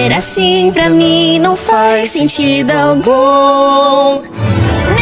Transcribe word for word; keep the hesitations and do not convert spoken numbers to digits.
Viver assim pra mim não faz sentido algum.